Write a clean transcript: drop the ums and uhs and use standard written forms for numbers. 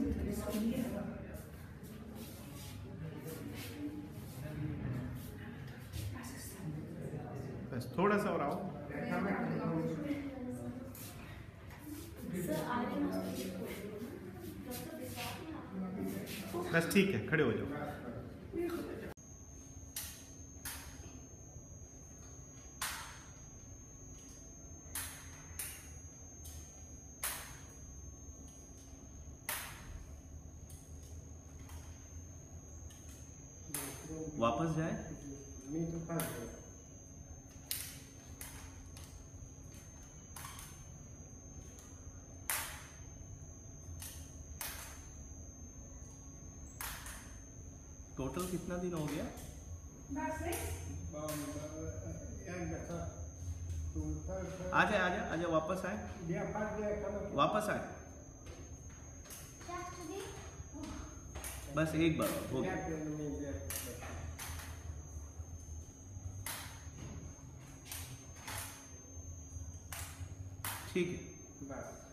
बस थोड़ा सा और आओ। बस ठीक है, खड़े हो जाओ। वापस जाए। टोटल कितना दिन हो गया? आजा आजा आजा, वापस आए, वापस आए। बस एक बार हो गया। ठीक है।